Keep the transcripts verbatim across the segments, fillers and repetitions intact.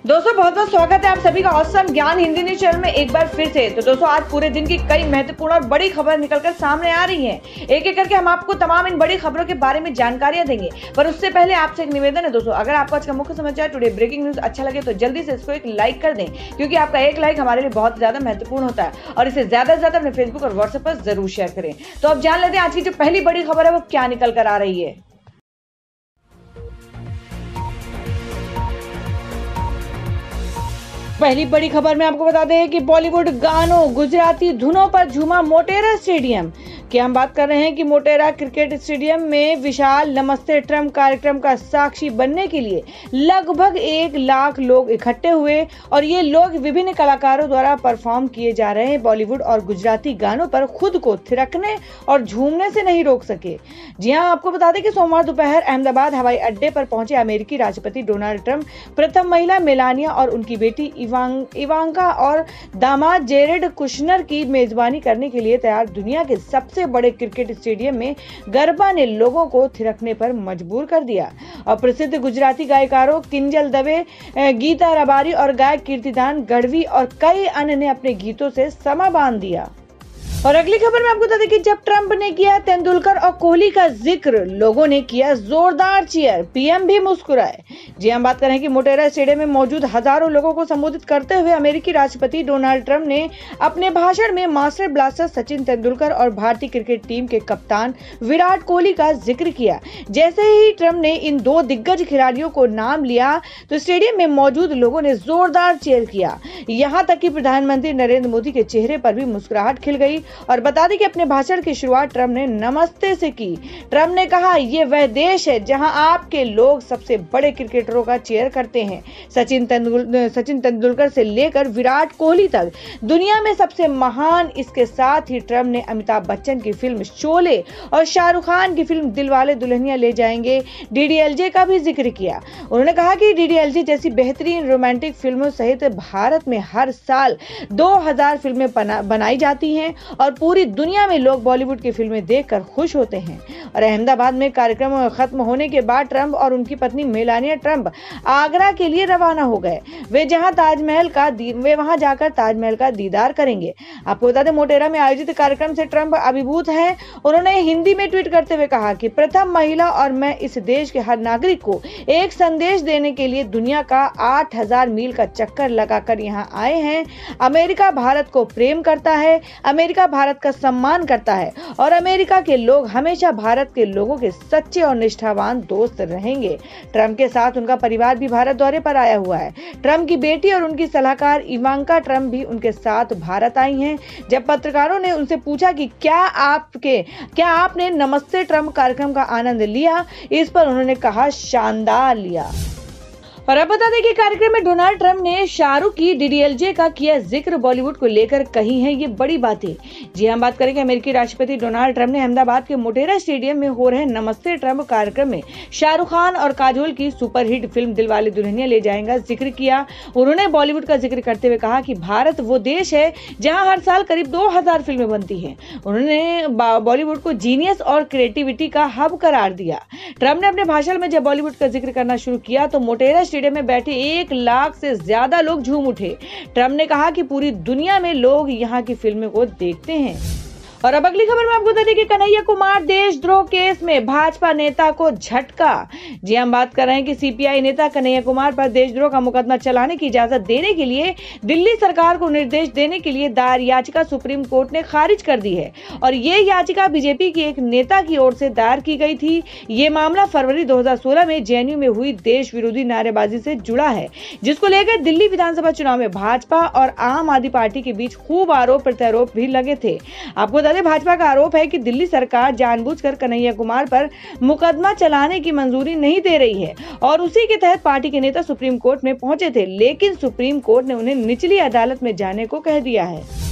दोस्तों बहुत बहुत स्वागत है आप सभी का ऑसम ज्ञान हिंदी न्यूज चैनल में एक बार फिर से। तो दोस्तों आज पूरे दिन की कई महत्वपूर्ण और बड़ी खबर निकलकर सामने आ रही हैं। एक एक करके हम आपको तमाम इन बड़ी खबरों के बारे में जानकारियां देंगे, पर उससे पहले आपसे एक निवेदन है दोस्तों, अगर आपको आज का मुख्य समाचार टुडे ब्रेकिंग न्यूज अच्छा लगे तो जल्दी से इसको एक लाइक कर दें, क्योंकि आपका एक लाइक हमारे लिए बहुत ज्यादा महत्वपूर्ण होता है और इसे ज्यादा से ज्यादा अपने फेसबुक और व्हाट्सएप पर जरूर शेयर करें। तो अब जान लेते हैं आज की जो पहली बड़ी खबर है वो क्या निकल कर आ रही है। पहली बड़ी खबर में आपको बता दें कि बॉलीवुड गानों गुजराती धुनों पर झूमा मोटेरा स्टेडियम की हम बात कर रहे हैं कि मोटेरा क्रिकेट स्टेडियम में विशाल नमस्ते ट्रम्प कार्यक्रम का साक्षी बनने के लिए लगभग एक लाख लोग इकट्ठे हुए और ये लोग विभिन्न कलाकारों द्वारा परफॉर्म किए जा रहे हैं बॉलीवुड और गुजराती गानों पर खुद को थिरकने और झूमने से नहीं रोक सके। जी हां, आपको बता दें कि सोमवार दोपहर अहमदाबाद हवाई अड्डे पर पहुंचे अमेरिकी राष्ट्रपति डोनाल्ड ट्रंप प्रथम महिला मेलानिया और उनकी बेटी इवांग, इवांका और दामाद जेरेड कुशनर की मेजबानी करने के लिए तैयार दुनिया के सबसे बड़े क्रिकेट स्टेडियम में गरबा ने लोगों को थिरकने पर मजबूर कर दिया और प्रसिद्ध गुजराती गायकारों किंजल दवे, गीता रबारी और गायक कीर्तिदान गढ़वी और कई अन्य ने अपने गीतों से समा बांध दिया। और अगली खबर में आपको बता दें कि जब ट्रंप ने किया तेंदुलकर और कोहली का जिक्र, लोगों ने किया जोरदार चीयर, पीएम भी मुस्कुराए। जी हम बात करें कि मोटेरा स्टेडियम में मौजूद हजारों लोगों को संबोधित करते हुए अमेरिकी राष्ट्रपति डोनाल्ड ट्रंप ने अपने भाषण में मास्टर ब्लास्टर सचिन तेंदुलकर और भारतीय क्रिकेट टीम के कप्तान विराट कोहली का जिक्र किया। जैसे ही ट्रंप ने इन दो दिग्गज खिलाड़ियों को नाम लिया तो स्टेडियम में मौजूद लोगों ने जोरदार चीयर किया। यहाँ तक कि प्रधानमंत्री नरेंद्र मोदी के चेहरे पर भी मुस्कुराहट खिल गई। और बता दें कि अपने भाषण की शुरुआत ट्रंप ने नमस्ते से की। ट्रंप ने कहा, ये वह देश है जहां आपके लोग सबसे बड़े क्रिकेटरों का चीयर करते हैं। सचिन तेंदुलकर सचिन तेंदुलकर से लेकर विराट कोहली तक दुनिया में सबसे महान। इसके साथ ही ट्रंप ने अमिताभ बच्चन की फिल्म शोले और शाहरुख खान की फिल्म दिलवाले दुल्हनिया ले जाएंगे डीडीएलजे का भी जिक्र किया। उन्होंने कहा कि डीडीएलजे जैसी बेहतरीन रोमांटिक फिल्मों सहित भारत में हर साल दो हजार फिल्में बनाई जाती हैं और पूरी दुनिया में लोग बॉलीवुड की फिल्में देखकर खुश होते हैं। और अहमदाबाद में कार्यक्रम खत्म होने के बाद ट्रंप और उनकी पत्नी मेलानिया ट्रंप आगरा के लिए रवाना हो गए। वे जहां ताजमहल का वे वहां जाकर ताजमहल का दीदार करेंगे। आपको बता दें मोटेरा में आयोजित कार्यक्रम से ट्रंप अभिभूत हैं। उन्होंने हिंदी में ट्वीट करते हुए कहा कि प्रथम महिला और मैं इस देश के हर नागरिक को एक संदेश देने के लिए दुनिया का आठ हजार मील का चक्कर लगाकर यहाँ आए हैं। अमेरिका भारत को प्रेम करता है, अमेरिका भारत का सम्मान करता है और अमेरिका के लोग हमेशा भारत के लोगों के सच्चे और निष्ठावान दोस्त रहेंगे। ट्रंप के साथ उनका परिवार भी भारत दौरे पर आया हुआ है। ट्रंप की बेटी और उनकी सलाहकार इवांका ट्रंप भी उनके साथ भारत आई हैं। जब पत्रकारों ने उनसे पूछा कि क्या आपके क्या आपने नमस्ते ट्रंप कार्यक्रम का आनंद लिया, इस पर उन्होंने कहा, शानदार लिया। और अब बता दें कि कार्यक्रम में डोनाल्ड ट्रंप ने शाहरुख की डीडीएलजे का किया जिक्र, बॉलीवुड को लेकर कही है ये बड़ी बातें। जी हम बात करेंगे अमेरिकी राष्ट्रपति डोनाल्ड ट्रंप ने अहमदाबाद के मोटेरा स्टेडियम में हो रहे नमस्ते ट्रंप कार्यक्रम में शाहरुख खान और काजोल की सुपरहिट फिल्म दिलवाले दुल्हनिया ले जाएंगे जिक्र किया। उन्होंने बॉलीवुड का जिक्र करते हुए कहा कि भारत वो देश है जहाँ हर साल करीब दो हजार फिल्में बनती है। उन्होंने बॉलीवुड को जीनियस और क्रिएटिविटी का हब करार दिया। ट्रंप ने अपने भाषण में जब बॉलीवुड का जिक्र करना शुरू किया तो मोटेरा स्टेडियम में बैठे एक लाख से ज्यादा लोग झूम उठे। ट्रंप ने कहा कि पूरी दुनिया में लोग यहाँ की फिल्मों को देखते हैं। और अब अगली खबर में आपको बता दें कि कन्हैया कुमार देशद्रोह केस में भाजपा नेता को झटका। जी हम बात कर रहे हैं कि सीपीआई नेता कन्हैया कुमार पर देशद्रोह का मुकदमा चलाने की इजाजत देने के लिए दिल्ली सरकार को निर्देश देने के लिए दायर याचिका सुप्रीम कोर्ट ने खारिज कर दी है और ये याचिका बीजेपी की एक नेता की ओर से दायर की गई थी। ये मामला फरवरी दो हजार सोलह में जेएनयू में हुई देश विरोधी नारेबाजी से जुड़ा है, जिसको लेकर दिल्ली विधानसभा चुनाव में भाजपा और आम आदमी पार्टी के बीच खूब आरोप प्रत्यारोप भी लगे थे। आपको भाजपा का आरोप है कि दिल्ली सरकार जानबूझकर कन्हैया कुमार पर मुकदमा चलाने की मंजूरी नहीं दे रही है और उसी के तहत पार्टी के नेता सुप्रीम कोर्ट में पहुंचे थे, लेकिन सुप्रीम कोर्ट ने उन्हें निचली अदालत में जाने को कह दिया है।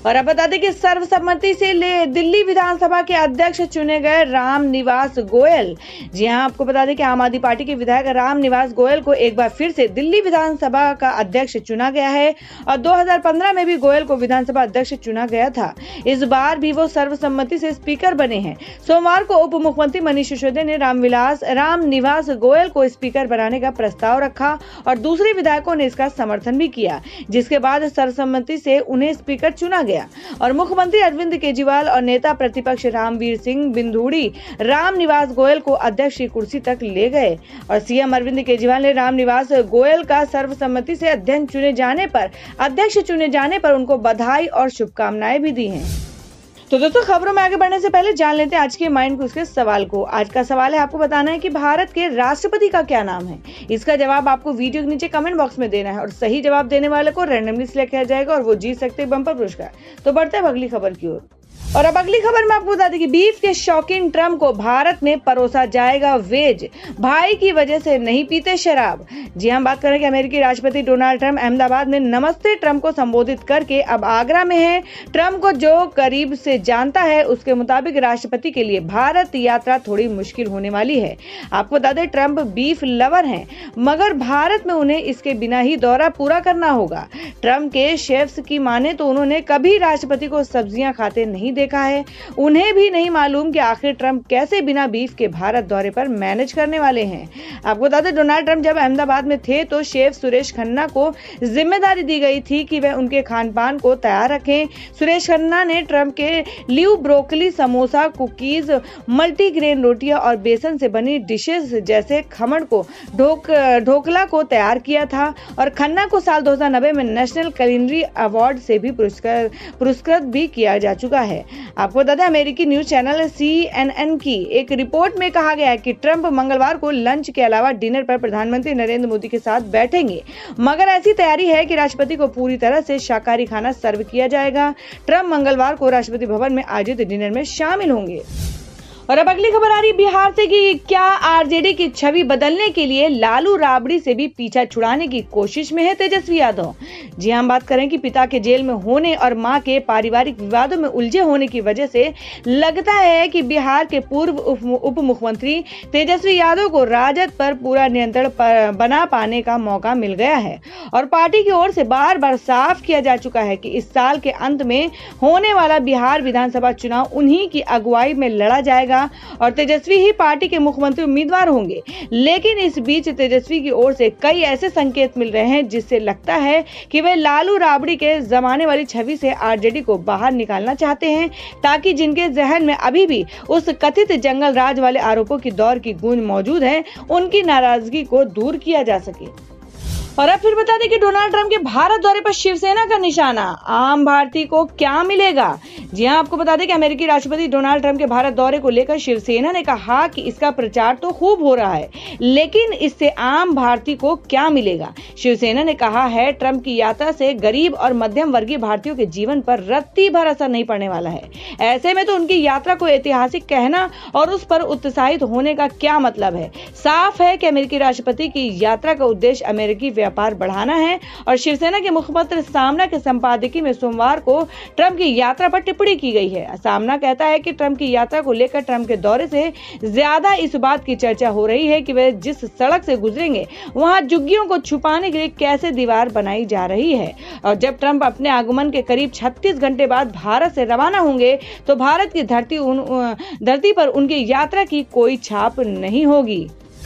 और अब बता दें कि सर्वसम्मति से ले दिल्ली विधानसभा के अध्यक्ष चुने गए राम निवास गोयल। जी हां, आपको बता दें कि आम आदमी पार्टी के विधायक राम निवास गोयल को एक बार फिर से दिल्ली विधानसभा का अध्यक्ष चुना गया है और दो हज़ार पंद्रह में भी गोयल को विधानसभा अध्यक्ष चुना गया था। इस बार भी वो सर्वसम्मति से स्पीकर बने हैं। सोमवार को उप मुख्यमंत्री मनीष सिसोदिया ने रामविलास राम निवास गोयल को स्पीकर बनाने का प्रस्ताव रखा और दूसरे विधायकों ने इसका समर्थन भी किया, जिसके बाद सर्वसम्मति से उन्हें स्पीकर चुना गया और मुख्यमंत्री अरविंद केजरीवाल और नेता प्रतिपक्ष रामवीर सिंह बिंदुड़ी राम निवास गोयल को अध्यक्ष की कुर्सी तक ले गए और सीएम अरविंद केजरीवाल ने राम निवास गोयल का सर्वसम्मति से अध्यक्ष चुने जाने पर अध्यक्ष चुने जाने पर उनको बधाई और शुभकामनाएं भी दी हैं। तो दोस्तों, खबरों में आगे बढ़ने से पहले जान लेते हैं आज के माइंड क्विज के सवाल को। आज का सवाल है, आपको बताना है कि भारत के राष्ट्रपति का क्या नाम है। इसका जवाब आपको वीडियो के नीचे कमेंट बॉक्स में देना है और सही जवाब देने वाले को रैंडमली सिलेक्ट किया जाएगा और वो जीत सकते हैं बम्पर पुरस्कार। तो बढ़ते हैं अगली खबर की ओर। और अब अगली खबर में आपको बता दें कि बीफ के शौकीन ट्रम्प को भारत में परोसा जाएगा वेज, भाई की वजह से नहीं पीते शराब। जी हम बात करें कि अमेरिकी राष्ट्रपति डोनाल्ड ट्रम्प अहमदाबाद में नमस्ते ट्रम्प को संबोधित करके अब आगरा में है। ट्रम्प को जो करीब से जानता है उसके मुताबिक राष्ट्रपति के लिए भारत यात्रा थोड़ी मुश्किल होने वाली है। आपको बता दें, ट्रम्प बीफ लवर हैं, मगर भारत में उन्हें इसके बिना ही दौरा पूरा करना होगा। ट्रम्प के शेफ्स की माने तो उन्होंने कभी राष्ट्रपति को सब्जियां खाते नहीं देखा है। उन्हें भी नहीं मालूम कि आखिर ट्रम्प कैसे बिना बीफ के भारत दौरे पर मैनेज करने वाले हैं। आपको बता दें, डोनाल्ड ट्रम्प जब अहमदाबाद में थे तो शेफ सुरेश खन्ना को जिम्मेदारी दी गई थी कि वह उनके खान पान को तैयार रखें। सुरेश खन्ना ने ट्रम्प के लिए ब्रोकली, समोसा, कुकीज, मल्टीग्रेन रोटियां और बेसन से बनी डिशेस जैसे खमण को ढोक ढोकला को तैयार किया था और खन्ना को साल दो हज़ार नौ में नेशनल कुलिनरी अवार्ड से भी पुरस्कार पुरस्कृत भी किया जा चुका है। आपको बता दें, अमेरिकी news channel C N N की एक रिपोर्ट में कहा गया है कि ट्रम्प मंगलवार को लंच के अलावा डिनर पर प्रधानमंत्री नरेंद्र मोदी के साथ बैठेंगे, मगर ऐसी तैयारी है कि राष्ट्रपति को पूरी तरह से शाकाहारी खाना सर्व किया जाएगा। ट्रम्प मंगलवार को राष्ट्रपति भवन में आयोजित डिनर में शामिल होंगे। और अब अगली खबर आ रही बिहार से कि क्या आरजेडी की छवि बदलने के लिए लालू राबड़ी से भी पीछा छुड़ाने की कोशिश में है तेजस्वी यादव। जी हम बात करें कि पिता के जेल में होने और मां के पारिवारिक विवादों में उलझे होने की वजह से लगता है कि बिहार के पूर्व उप मुख्यमंत्री तेजस्वी यादव को राजद पर पूरा नियंत्रण बना पाने का मौका मिल गया है और पार्टी की ओर से बार बार साफ किया जा चुका है कि इस साल के अंत में होने वाला बिहार विधानसभा चुनाव उन्हीं की अगुवाई में लड़ा जाएगा और तेजस्वी ही पार्टी के मुख्यमंत्री उम्मीदवार होंगे। लेकिन इस बीच तेजस्वी की ओर से कई ऐसे संकेत मिल रहे हैं जिससे लगता है कि वे लालू राबड़ी के जमाने वाली छवि से आरजेडी को बाहर निकालना चाहते हैं, ताकि जिनके जहन में अभी भी उस कथित जंगल राज वाले आरोपों की दौर की गूंज मौजूद है, उनकी नाराजगी को दूर किया जा सके। और अब फिर बता दें कि डोनाल्ड ट्रंप के भारत दौरे पर शिवसेना का निशाना, आम भारतीय को क्या मिलेगा। जी हां, आपको बता दें कि अमेरिकी राष्ट्रपति डोनाल्ड ट्रंप के भारत दौरे को लेकर शिवसेना ने कहा कि इसका प्रचार तो खूब हो रहा है, लेकिन इससे आम भारतीय को क्या मिलेगा। शिवसेना ने कहा है, ट्रंप की यात्रा से गरीब और मध्यम वर्गीय भारतीयों के जीवन पर रत्ती भर असर नहीं पड़ने वाला है। ऐसे में तो उनकी यात्रा को ऐतिहासिक कहना और उस पर उत्साहित होने का क्या मतलब है। साफ है कि अमेरिकी राष्ट्रपति की यात्रा का उद्देश्य अमेरिकी व्यापार बढ़ाना है और शिवसेना के मुखपत्र सामना के संपादकीय में सोमवार को ट्रंप की यात्रा पर टिप्पणी की गई है। सामना कहता है कि ट्रंप की यात्रा को लेकर ट्रंप के दौरे से ज्यादा इस बात की चर्चा हो रही है कि वे जिस सड़क से गुजरेंगे वहां झुग्गियों को छुपाने के लिए कैसे दीवार बनाई जा रही है और जब ट्रंप अपने आगमन के करीब छत्तीस घंटे बाद भारत से रवाना होंगे तो भारत की धरती उन धरती पर उनकी यात्रा की कोई छाप नहीं होगी।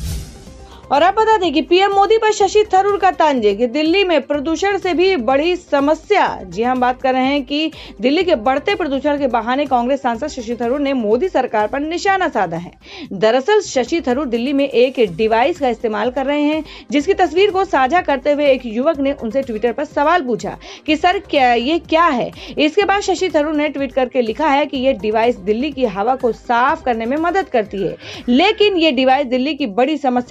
और अब बता दें कि पीएम मोदी पर शशि थरूर का तंज कि दिल्ली में प्रदूषण से भी बड़ी समस्या। जी हम बात कर रहे हैं कि दिल्ली के बढ़ते प्रदूषण के बहाने कांग्रेस सांसद शशि थरूर ने मोदी सरकार पर निशाना साधा है। दरअसल शशि थरूर दिल्ली में एक डिवाइस का इस्तेमाल कर रहे हैं, जिसकी तस्वीर को साझा करते हुए एक युवक ने उनसे ट्विटर पर सवाल पूछा कि सर क्या ये क्या है। इसके बाद शशि थरूर ने ट्वीट करके लिखा है कि ये डिवाइस दिल्ली की हवा को साफ करने में मदद करती है, लेकिन ये डिवाइस दिल्ली की बड़ी समस्या को खत्म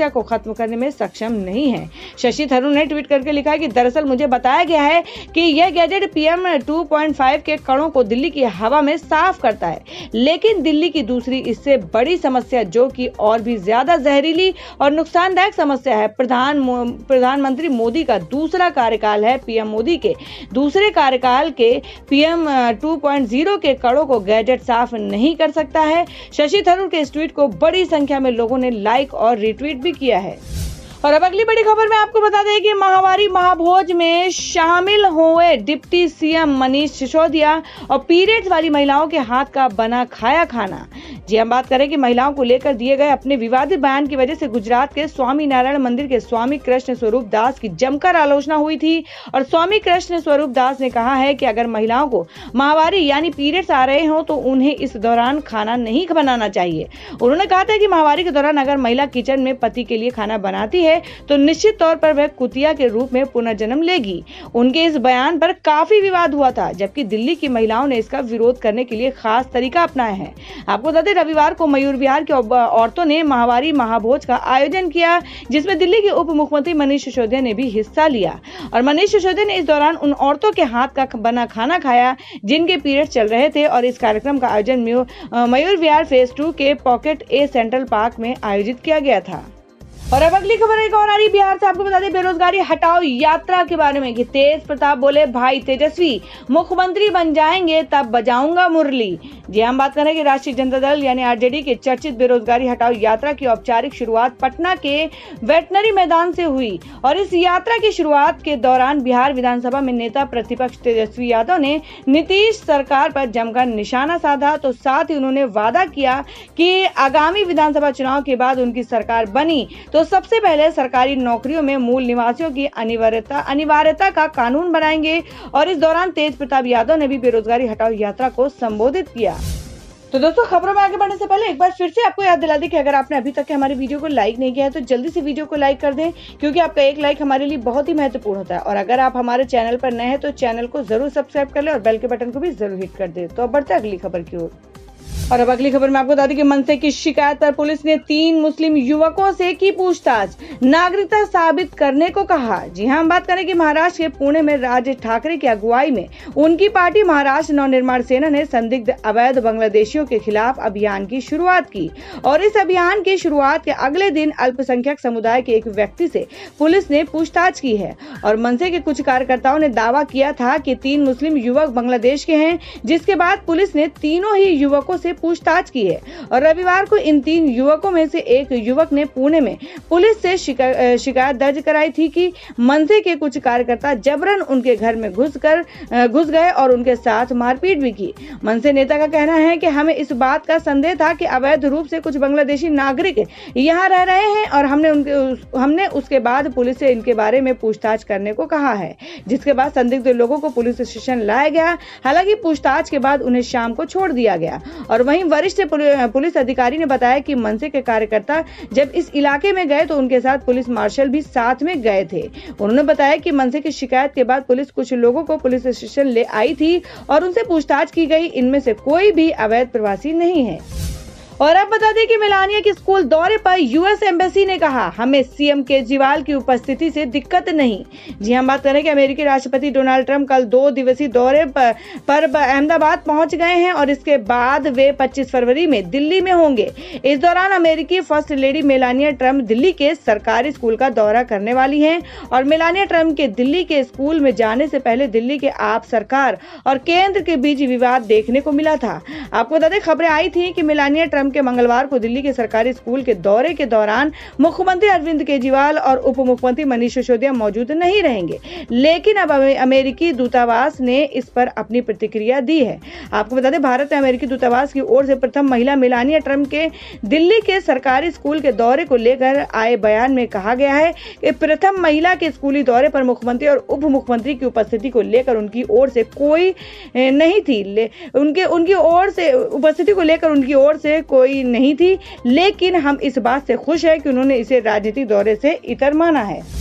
खत्म करने में सक्षम नहीं है। शशि थरूर ने ट्वीट करके लिखा है कि दरअसल मुझे बताया गया है कि यह gadget PM two point five के कणों को दिल्ली की हवा में साफ करता है, लेकिन दिल्ली की दूसरी इससे बड़ी समस्या जो कि और भी ज्यादा जहरीली और नुकसानदायक समस्या है, प्रधान प्रधानमंत्री मोदी का दूसरा कार्यकाल है। पीएम मोदी के दूसरे कार्यकाल के पीएम टू पॉइंट ज़ीरो के कणों को गैजेट साफ नहीं कर सकता है। शशि थरूर के इस ट्वीट को बड़ी संख्या में लोगों ने लाइक और रिट्वीट भी किया है। और अब अगली बड़ी खबर में आपको बता दें कि माहवारी महाभोज में शामिल हुए डिप्टी सीएम मनीष सिसोदिया और पीरियड्स वाली महिलाओं के हाथ का बना खाया खाना। जी हम बात करें कि महिलाओं को लेकर दिए गए अपने विवादित बयान की वजह से गुजरात के स्वामी नारायण मंदिर के स्वामी कृष्ण स्वरूप दास की जमकर आलोचना हुई थी। और स्वामी कृष्ण स्वरूप दास ने कहा है कि अगर महिलाओं को माहवारी यानी पीरियड्स आ रहे हो तो उन्हें इस दौरान खाना नहीं बनाना चाहिए। उन्होंने कहा था कि माहवारी के दौरान अगर महिला किचन में पति के लिए खाना बनाती है तो निश्चित तौर पर वह कुतिया के रूप में पुनर्जन्म लेगी। उनके इस बयान पर काफी विवाद हुआ था, जबकि दिल्ली की महिलाओं ने इसका विरोध करने के लिए खास तरीका अपनाया है। आपको बता दें रविवार को मयूर विहार की औरतों ने माहवारी महाभोज का आयोजन किया, जिसमें दिल्ली के उप मुख्यमंत्री मनीष सिसोदिया ने भी हिस्सा लिया। और मनीष सिसोदिया ने इस दौरान उन औरतों के हाथ का बना खाना खाया जिनके पीरियड चल रहे थे। और इस कार्यक्रम का आयोजन मयूर विहार फेज टू के पॉकेट ए सेंट्रल पार्क में आयोजित किया गया था। और अब अगली खबर एक और आ रही बिहार से। आपको बता दें बेरोजगारी हटाओ यात्रा के बारे में कि तेज प्रताप बोले भाई तेजस्वी मुख्यमंत्री बन जाएंगे तब बजाऊंगा मुरली। जी हम बात करें कि राष्ट्रीय जनता दल यानी आरजेडी के चर्चित बेरोजगारी हटाओ यात्रा की औपचारिक शुरुआत पटना के वेटनरी मैदान से हुई। और इस यात्रा की शुरुआत के दौरान बिहार विधानसभा में नेता प्रतिपक्ष तेजस्वी यादव ने नीतीश सरकार पर जमकर निशाना साधा। तो साथ ही उन्होंने वादा किया कि आगामी विधानसभा चुनाव के बाद उनकी सरकार बनी तो सबसे पहले सरकारी नौकरियों में मूल निवासियों की अनिवार्यता अनिवार्यता का कानून बनाएंगे। और इस दौरान तेज प्रताप यादव ने भी बेरोजगारी हटाओ यात्रा को संबोधित किया। तो दोस्तों खबरों में आगे बढ़ने से पहले एक बार फिर से आपको याद दिला दें कि अगर आपने अभी तक हमारे वीडियो को लाइक नहीं किया है तो जल्दी से वीडियो को लाइक कर दें, क्योंकि आपका एक लाइक हमारे लिए बहुत ही महत्वपूर्ण होता है। और अगर आप हमारे चैनल पर नए हैं तो चैनल को जरूर सब्सक्राइब कर लें और बेल के बटन को भी जरूर हिट कर दें। तो अब बढ़ते अगली खबर की ओर। और अब अगली खबर में आपको बता दें कि मनसे की शिकायत पर पुलिस ने तीन मुस्लिम युवकों से की पूछताछ, नागरिकता साबित करने को कहा। जी हां, हम बात करें कि महाराष्ट्र के पुणे में राज ठाकरे की अगुवाई में उनकी पार्टी महाराष्ट्र नवनिर्माण सेना ने संदिग्ध अवैध बांग्लादेशियों के खिलाफ अभियान की शुरुआत की। और इस अभियान की शुरुआत के अगले दिन अल्पसंख्यक समुदाय के एक व्यक्ति से पुलिस ने पूछताछ की है। और मनसे के कुछ कार्यकर्ताओं ने दावा किया था कि तीन मुस्लिम युवक बांग्लादेश के हैं, जिसके बाद पुलिस ने तीनों ही युवकों से पूछताछ की है। और रविवार को इन तीन युवकों में से एक युवक ने पुणे में पुलिस से शिका, शिकायत दर्ज कराई थी कि मनसे के कुछ कार्यकर्ता जबरन उनके घर में घुसकर घुस गए और उनके साथ मारपीट भी की। मनसे नेता का कहना है कि हमें इस बात का संदेह था कि अवैध रूप से कुछ बांग्लादेशी नागरिक यहाँ रह रहे हैं और हमने उनके हमने उसके बाद पुलिस से इनके बारे में पूछताछ करने को कहा है, जिसके बाद संदिग्ध लोगों को पुलिस स्टेशन लाया गया। हालांकि पूछताछ के बाद उन्हें शाम को छोड़ दिया गया। और वहीं वरिष्ठ पुलिस अधिकारी ने बताया कि मनसे के कार्यकर्ता जब इस इलाके में गए तो उनके साथ पुलिस मार्शल भी साथ में गए थे। उन्होंने बताया कि मनसे की शिकायत के बाद पुलिस कुछ लोगों को पुलिस स्टेशन ले आई थी और उनसे पूछताछ की गई। इनमें से कोई भी अवैध प्रवासी नहीं है। और अब बता दें कि मेलानिया के स्कूल दौरे पर यूएस एम्बेसी ने कहा हमें सीएम केजरीवाल की उपस्थिति से दिक्कत नहीं। जी हम बात करें कि अमेरिकी राष्ट्रपति डोनाल्ड ट्रंप कल दो दिवसीय दौरे पर, पर अहमदाबाद पहुंच गए हैं और इसके बाद वे पच्चीस फरवरी में दिल्ली में होंगे। इस दौरान अमेरिकी first lady Melania Trump Delhi के सरकारी स्कूल का दौरा करने वाली हैं। और मेलानिया ट्रंप के दिल्ली के स्कूल में जाने से पहले दिल्ली के आप सरकार और केंद्र के बीच विवाद देखने को मिला था। आपको बता दें खबरें आई थी कि मेलानिया ट्रंप के मंगलवार को दिल्ली के सरकारी स्कूल के दौरे के दौरान मुख्यमंत्री अरविंद केजरीवाल और उप मुख्यमंत्री मनीष सिसोदिया मौजूद नहीं रहेंगे, लेकिन अब अमेरिकी दूतावास ने इस पर अपनी प्रतिक्रिया दी है। आपको बता दें भारत में अमेरिकी दूतावास की ओर से प्रथम महिला मेलानिया ट्रंप के दिल्ली के सरकारी स्कूल के दौरे को लेकर आए बयान में कहा गया है कि प्रथम महिला के स्कूली दौरे पर मुख्यमंत्री और उप मुख्यमंत्री की उपस्थिति को लेकर उनकी ओर से कोई नहीं थी उनके उनकी ओर से उपस्थिति को लेकर उनकी ओर से कोई नहीं थी, लेकिन हम इस बात से खुश हैं कि उन्होंने इसे राजनीतिक दौरे से इतर माना है।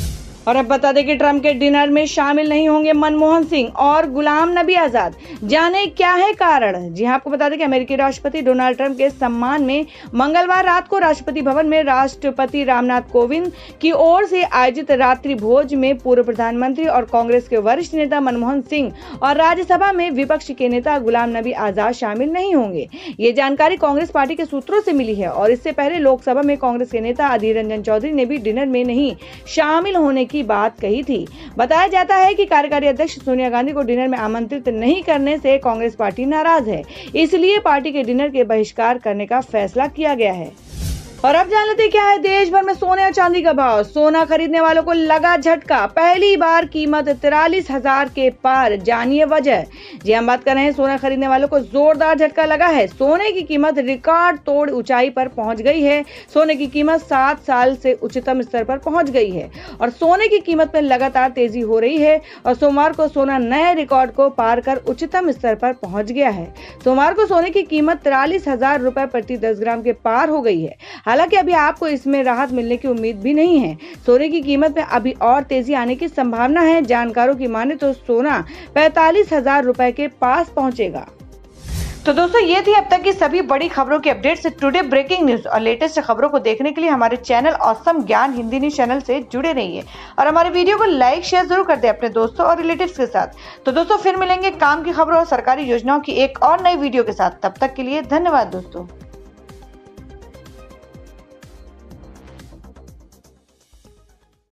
और अब बता दें कि ट्रंप के डिनर में शामिल नहीं होंगे मनमोहन सिंह और गुलाम नबी आजाद। जाने क्या है कारण। जी हां, आपको बता दें कि अमेरिकी राष्ट्रपति डोनाल्ड ट्रंप के सम्मान में मंगलवार रात को राष्ट्रपति भवन में राष्ट्रपति रामनाथ कोविंद की ओर से आयोजित रात्रि भोज में पूर्व प्रधानमंत्री और कांग्रेस के वरिष्ठ नेता मनमोहन सिंह और राज्यसभा में विपक्ष के नेता गुलाम नबी आजाद शामिल नहीं होंगे। ये जानकारी कांग्रेस पार्टी के सूत्रों से मिली है और इससे पहले लोकसभा में कांग्रेस के नेता अधीर रंजन चौधरी ने भी डिनर में नहीं शामिल होने की बात कही थी। बताया जाता है कि कार्यकारी अध्यक्ष सोनिया गांधी को डिनर में आमंत्रित नहीं करने से कांग्रेस पार्टी नाराज है, इसलिए पार्टी के डिनर के बहिष्कार करने का फैसला किया गया है। और अब जान लेते क्या है देश भर में सोने और चांदी का भाव। सोना खरीदने वालों को लगा झटका, पहली बार कीमत तिरालीस हजार के पार। जानिए वजह। जी हम बात कर रहे हैं, सोना खरीदने वालों को जोरदार झटका लगा है। सोने की कीमत रिकॉर्ड तोड़ ऊंचाई पर पहुंच गई है। सोने की कीमत सात साल से उच्चतम स्तर पर पहुंच गई है और सोने की कीमत में लगातार तेजी हो रही है और सोमवार को सोना नए रिकॉर्ड को पार कर उच्चतम स्तर पर पहुंच गया है। सोमवार को सोने की कीमत तिरालीस हजार रुपए प्रति दस ग्राम के पार हो गई है। हालांकि अभी आपको इसमें राहत मिलने की उम्मीद भी नहीं है। सोने की कीमत में अभी और तेजी आने की संभावना है। जानकारों की माने तो सोना पैंतालीस हजार रुपए के पास पहुंचेगा। तो दोस्तों, ये थी अब तक की सभी बड़ी खबरों की अपडेट्स। टुडे ब्रेकिंग न्यूज और लेटेस्ट खबरों को देखने के लिए हमारे चैनल ऑसम ज्ञान हिंदी न्यूज चैनल से जुड़े रहिए और हमारे वीडियो को लाइक शेयर जरूर कर दें अपने दोस्तों और रिलेटिव्स के साथ। तो दोस्तों, फिर मिलेंगे काम की खबरों और सरकारी योजनाओं की एक और नई वीडियो के साथ। तब तक के लिए धन्यवाद दोस्तों।